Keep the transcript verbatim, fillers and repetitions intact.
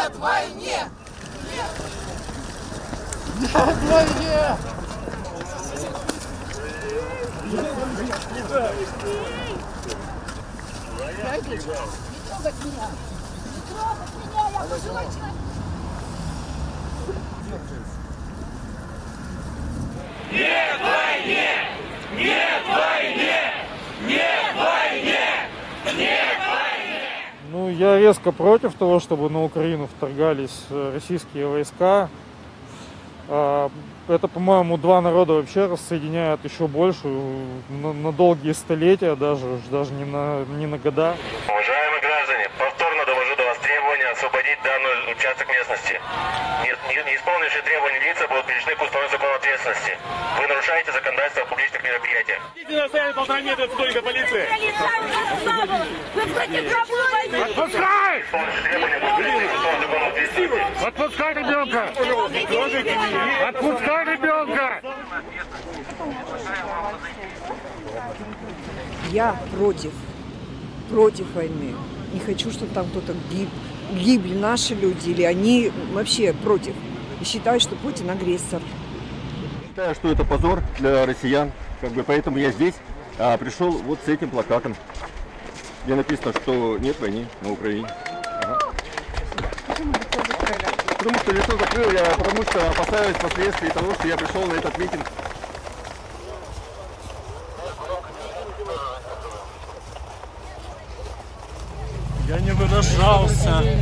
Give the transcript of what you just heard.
Нет войне! Нет! Нет войне! Не трогать меня! Не трогать меня! Я пожилой человек! Нет войне! Нет войне! Нет войне! Нет войне! Ну, я резко против того, чтобы на Украину вторгались российские войска. Это, по-моему, два народа вообще рассоединяют еще больше, на, на долгие столетия, даже, даже не на, не на года. Уважаемые граждане, повторно довожу до вас требования освободить данный участок местности. Не, не, не исполнившие требования лица будут привлечены к установлению закона ответственности. Вы нарушаете законодательство о публичных мероприятиях. Идите на стояние полтора метра от столика полиции. Вы против кого войны? Отпускай! Исполнившие требования будут привлечены к установлению закона ответственности. Отпускай ребенка! Отпускай ребенка! Я против, против войны. Не хочу, чтобы там кто-то гиб, гибли наши люди, или они вообще против. И считаю, что Путин агрессор. Считаю, что это позор для россиян, как бы, поэтому я здесь а, пришел вот с этим плакатом, где написано, что нет войны на Украине. Ага. Потому что лицо закрыл я, потому что опасаюсь последствий того, что я пришел на этот митинг. Я не выражался